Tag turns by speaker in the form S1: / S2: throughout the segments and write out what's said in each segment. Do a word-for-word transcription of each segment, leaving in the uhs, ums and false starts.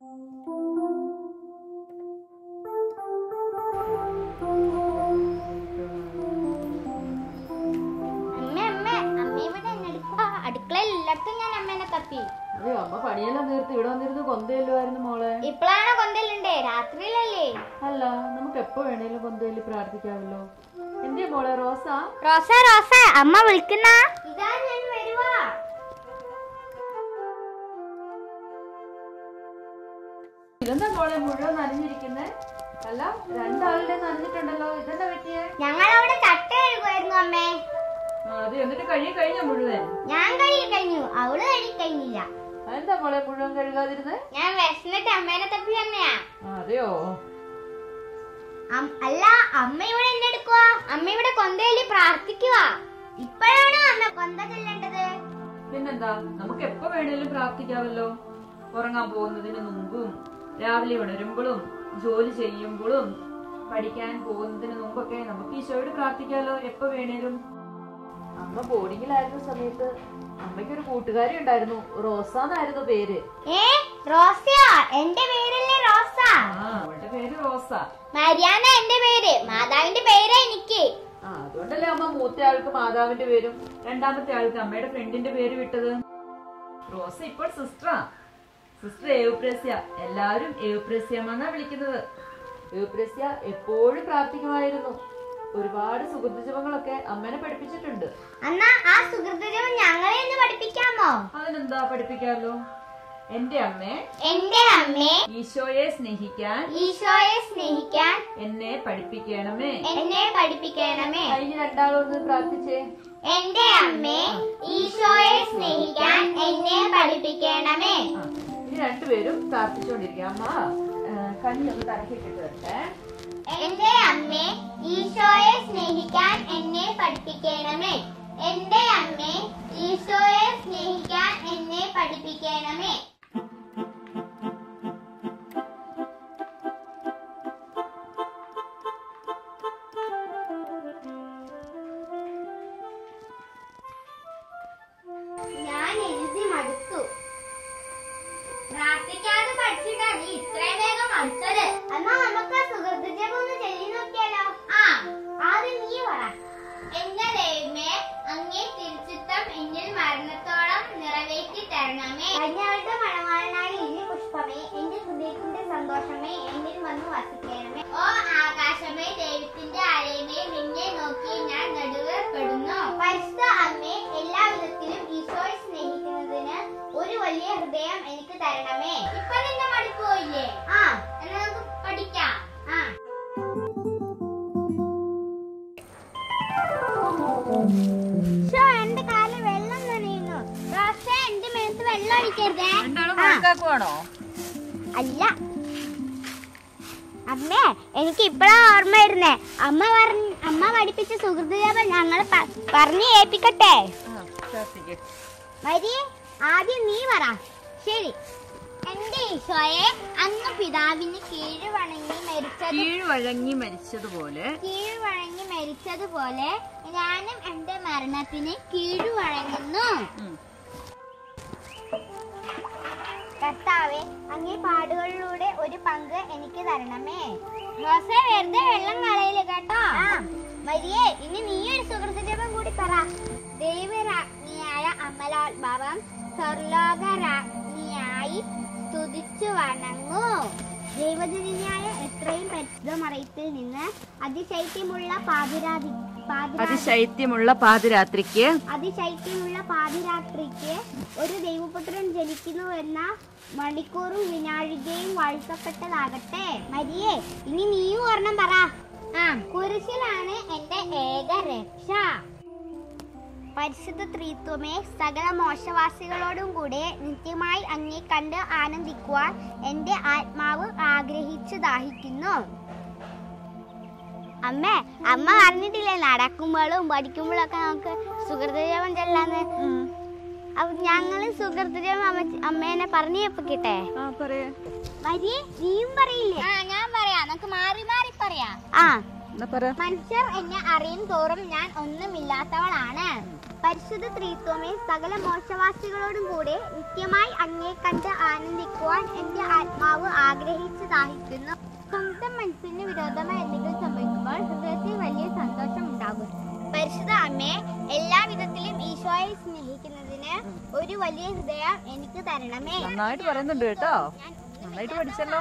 S1: അമ്മ പണിയെല്ലാം തീർത്ത് ഇവിടെ വന്നിരുന്ന് കൊന്തയില്ലായിരുന്നു മോളെ.
S2: ഇപ്പഴാണ് കൊന്തലുണ്ടേ, രാത്രിയിലല്ലേ?
S1: അല്ല, നമുക്ക് എപ്പോ വേണേലും കൊന്തയില് പ്രാർത്ഥിക്കാമല്ലോ. എന്തേ മോളെ റോസ?
S2: റോസ റോസ അമ്മ വിളിക്കുന്ന. ഇതാ ഞാൻ വരുവാ.
S1: ഇതെന്താ മോളെ മുഴുവൻ നനഞ്ഞിരിക്കുന്നേ? അല്ല, രണ്ടാളുടെ നനഞ്ഞിട്ടുണ്ടല്ലോ, ഇതെന്താ പറ്റിയേ?
S2: ഞങ്ങൾ അവിടെ ചട്ട കഴുകുമായിരുന്നു അമ്മേ.
S1: അത് എന്നിട്ട് കഴുകി കഴിഞ്ഞ മുഴുവൻ?
S2: ഞാൻ കഴുകി കഴിഞ്ഞു, അവള് കഴുകി കഴിഞ്ഞില്ല.
S1: അതെന്താ മോളെ മുഴുവൻ കഴുകാതിരുന്നേ?
S2: ഞാൻ വിശന്നിട്ട് അമ്മേനെ തപ്പി വന്നയാ.
S1: അതെയോ?
S2: അല്ല, അമ്മ ഇവിടെ എന്നെടുക്കുക? അമ്മ ഇവിടെ കൊന്തയില് പ്രാർത്ഥിക്കുക. ഇപ്പോഴാണോ അമ്മ കൊന്ത ചെല്ലേണ്ടത്?
S1: പിന്നെന്താ, നമുക്ക് എപ്പോ വേണേലും പ്രാർത്ഥിക്കാമല്ലോ. ഉറങ്ങാൻ പോകുന്നതിന് മുമ്പും രാവിലെ ഉണരുമ്പോഴും ജോലി ചെയ്യുമ്പോഴും പഠിക്കാൻ പോകുന്നതിന് മുമ്പൊക്കെ നമുക്ക് ഈശോയോട് പ്രാർത്ഥിക്കാമല്ലോ, എപ്പോ വേണേലും. അമ്മ ബോർഡിങ്ങിലായിരുന്ന സമയത്ത് അമ്മയ്ക്കൊരു കൂട്ടുകാരി ഉണ്ടായിരുന്നു, റോസ എന്നായിരുന്നു പേര്.
S2: എന്റെ പേരല്ലേ റോസ?
S1: അവളുടെ പേര് റോസ.
S2: മരിയാന എന്റെ പേര്, മാതാവിന്റെ പേര് എനിക്ക്.
S1: ആ അതുകൊണ്ടല്ലേ അമ്മ മൂത്ത ആൾക്ക് മാതാവിന്റെ പേരും രണ്ടാമത്തെ ആൾക്ക് അമ്മയുടെ ഫ്രണ്ടിന്റെ പേര് വിട്ടത്. റോസ ഇപ്പോൾ സിസ്റ്ററാ, സിസ്റ്റർ എവുപ്രസ്യ. എല്ലാവരും എവുപ്രസ്യമ്മെന്നാ വിളിക്കുന്നത്. എവുപ്രസ്യ എപ്പോഴും പ്രാർത്ഥിക്കുമായിരുന്നു. ഒരുപാട് സുഹൃത്തുജപങ്ങളൊക്കെ അമ്മേനെ പഠിപ്പിച്ചിട്ടുണ്ട്.
S2: എന്നാ ആ സുഹൃത്തുജപം ഞങ്ങളെ ഒന്ന് പഠിപ്പിക്കാമോ?
S1: അതിനെന്താ, പഠിപ്പിക്കാമല്ലോ. എന്റെ അമ്മേ,
S2: എന്റെ അമ്മേ,
S1: ഈശോയെ സ്നേഹിക്കാൻ
S2: ഈശോയെ സ്നേഹിക്കാൻ
S1: എന്നെ പഠിപ്പിക്കണമേ,
S2: എന്നെ പഠിപ്പിക്കണമേ.
S1: കഴിഞ്ഞ രണ്ടാളൊന്ന് പ്രാർത്ഥിച്ചേ.
S2: എന്റെ അമ്മേ, ഈശോയെ സ്നേഹിക്കാൻ എന്നെ പഠിപ്പിക്കണമേ.
S1: ഇനി രണ്ടുപേരും പ്രാർത്ഥിച്ചുകൊണ്ടിരിക്കുക. അമ്മ കഞ്ഞി ഒന്ന് തലക്കിട്ടിട്ട് വരട്ടെ.
S2: എന്റെ അമ്മേ, ഈശോയെ സ്നേഹിക്കാൻ എന്നെ പഠിപ്പിക്കണമേ. എന്റെ അമ്മേ, ഈശോയെ സ്നേഹിക്കാൻ എന്നെ പഠിപ്പിക്കണമേ. ഞാൻ എഴുതി മടുത്തു. പ്രാർത്ഥിക്കാതെ പഠിച്ചിട്ടാ നീ ഇത്രയും വേഗം മടുത്തത്. എന്നാ നമുക്ക് സുഹൃത്തുജപം ഒന്ന് ചൊല്ലി നോക്കിയാലോ? ആ, ആദ്യം നീ പറ. എന്റെ ദൈവമേ, അങ്ങേ തിരുച്ചിത്തം എന്നിൽ മരണത്തോളം നിറവേറ്റി തരണമേ. കന്യാളുടെ മണവാളനായ ഇനി പുഷ്പമേ, എന്റെ ഹൃദയത്തിന്റെ സന്തോഷമേ, എന്നിൽ വന്ന് വസിക്കണമേ. ഓ ആകാശമേ, ദൈവത്തിന്റെ അരയമേ, നിന്നെ നോക്കി ഞാൻ നെടുവേർപ്പെടുന്നു. പരിശുദ്ധ അമ്മേ, എല്ലാ വിധത്തിലും ഈശോയെ സ്നേഹിക്കുന്നതിന് ഒരു വലിയ ഹൃദയം എനിക്ക് തരണമേ. ഇപ്പൊ നിന്റെ മടുപ്പ് പോയില്ലേ? ആ, എന്നാ നമുക്ക് പഠിക്കാം. ആ എന്റെ കാലിൽ വെള്ളം നനയുന്നു. റോസേ, എന്റെ മേത്ത് വെള്ളം ഒഴിക്കരുതേ. അല്ല അമ്മേ, എനിക്ക് ഇപ്പഴാ ഓർമ്മ വരുന്നേ. അമ്മ പറഞ്ഞ അമ്മ പഠിപ്പിച്ച സുഹൃത്തുജപം ഞങ്ങൾ പറഞ്ഞു ഏൽപ്പിക്കട്ടെ? വരി, ആദ്യം നീ പറ. ശരി. എന്റെ ഈശോയെ, അങ്ങ് പിതാവിന് കീഴ്വണങ്ങി മരിച്ചത്
S1: കീഴ്വഴങ്ങി മരിച്ചതുപോലെ
S2: കീഴ്വഴങ്ങി മരിച്ചതുപോലെ ഞാനും എന്റെ മരണത്തിന് കീഴ്വഴങ്ങുന്നു. കർത്താവേ, അങ്ങേ പാടുകളിലൂടെ ഒരു പങ്ക് എനിക്ക് തരണമേ. റോസേ, വെറുതെ വെള്ളം കളയില്ല കേട്ടോ. മരിയേ, ഇനി നീ ഒരു സുഹൃത്തുജപം കൂടി പറ. ദൈവരാജ്ഞിയായ അമലാത്മാവം സ്വർലോകരാജ്ഞിയായി സ്തുതിച്ചു വണങ്ങൂ. ദൈവജനനിയായ എത്രയും പരിശുദ്ധമറിയത്തിൽ നിന്ന് അതിശൈത്യമുള്ള പാതിരാതി
S1: അതിശൈത്യമുള്ള പാതിരാത്രിക്ക്
S2: അതിശൈത്യമുള്ള പാതിരാത്രിക്ക് ഒരു ദൈവപുത്രൻ ജനിക്കുന്നു എന്ന മണിക്കൂറും വിനാഴികയും വാഴ്ത്തപ്പെട്ടതാകട്ടെ. മരിയേ, ഇനി നീയും ഒരെണ്ണം പറ. ആ, കുരിശിലാണ് എന്റെ ഏക രക്ഷ. പരിശുദ്ധ ത്രിത്വമേ, സകല മോശവാസികളോടും കൂടെ നിത്യമായി അങ്ങേ കണ്ട് ആനന്ദിക്കുവാൻ എന്റെ ആത്മാവ് ആഗ്രഹിച്ചു ദാഹിക്കുന്നു. അമ്മ അമ്മ പറഞ്ഞിട്ടില്ലേ നടക്കുമ്പോഴും പഠിക്കുമ്പോഴും ഒക്കെ നമുക്ക് സുഹൃത്തുജപം ചെല്ലാന്ന്? അപ്പൊ ഞങ്ങള് സുഹൃത്തുജപം അമ്മ അമ്മേനെ പറഞ്ഞു കേൾപ്പിക്കട്ടെ? വരി, നീയും പറയില്ലേ? ഞാൻ പറയാം, നമുക്ക് മാറി മാറി പറയാം. ആ, മനുഷ്യർ എന്നെ അറിയും തോറും ഞാൻ ഒന്നുമില്ലാത്തവളാണ്. പരിശുദ്ധ ത്രിത്വമേ, സകല മോശവാസികളോടും കൂടെ നിത്യമായി അങ്ങേ കണ്ട് ആനന്ദിക്കുവാൻ എന്റെ ആത്മാവ് ആഗ്രഹിച്ചു ദാഹിക്കുന്നു. സ്വന്തം മനസ്സിന് വിരോധമായി എന്തെങ്കിലും സംഭവിക്കുമ്പോൾ ഹൃദയത്തിൽ വലിയ സന്തോഷം ഉണ്ടാകും. പരിശുദ്ധ അമ്മേ, എല്ലാ വിധത്തിലും ഈശോയെ സ്നേഹിക്കുന്നതിന് ഒരു വലിയ ഹൃദയം എനിക്ക് തരണമേ.
S1: നന്നായിട്ട് പറയുന്നുണ്ട് കേട്ടോ, നന്നായിട്ട് പഠിച്ചല്ലോ.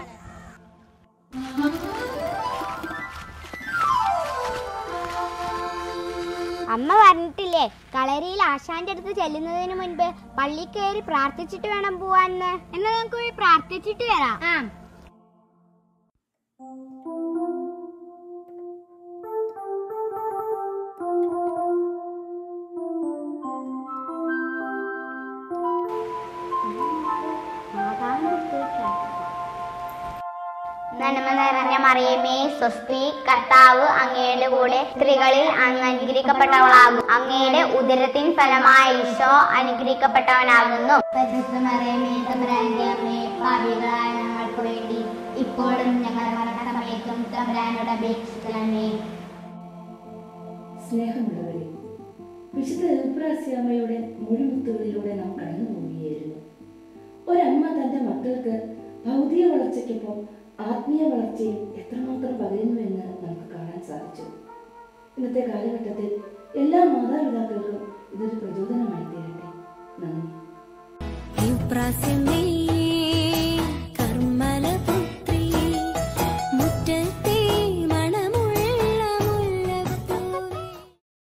S2: അമ്മ പറഞ്ഞിട്ടില്ലേ കളരിയിൽ ആശാന്റെ അടുത്ത് ചെല്ലുന്നതിന് മുൻപ് പള്ളി കയറി പ്രാർത്ഥിച്ചിട്ട് വേണം പോവാന്ന്. എന്നാ നമുക്ക് പോയി പ്രാർത്ഥിച്ചിട്ട് വരാം. നന്മ നിറഞ്ഞ മറിയമേ, സ്വസ്തി, കർത്താവ് അങ്ങയുടെ കൂടെ സ്ത്രീകളിൽ അങ്ങ് അനുഗ്രഹിക്കപ്പെട്ടവളാകും. അങ്ങയുടെ ഉദരത്തിൻ ഫലമായ ഈശോ അനുഗ്രഹിക്കപ്പെട്ടവനാകുന്നു. പരിശുദ്ധ മറിയമേ, തമ്പുരാന്റെ അമ്മേ, പാപികളായ ഞങ്ങൾക്ക് വേണ്ടി ഇപ്പോഴും ഞങ്ങളുടെ മരണസമയത്തും തമ്പുരാനോട് അപേക്ഷിക്കണമേ.
S3: സ്നേഹമുള്ളവരെ, വിശുദ്ധ എൽപ്രാസ്യാമ്മയുടെ മൊഴിമുത്തുകളിലൂടെ നാം കടന്നു പോവുകയായിരുന്നു. ഒരമ്മ തന്റെ മക്കൾക്ക് ഭൗതിക വളർച്ചയ്ക്കൊപ്പം ആത്മീയ വളർച്ചയും എത്രമാത്രം പകരുന്നുവെന്ന് നമുക്ക് കാണാൻ സാധിച്ചു. ഇന്നത്തെ കാലഘട്ടത്തിൽ എല്ലാ മാതാപിതാക്കൾക്കും ഇതൊരു പ്രചോദനമായി തീരട്ടെ. നന്ദി.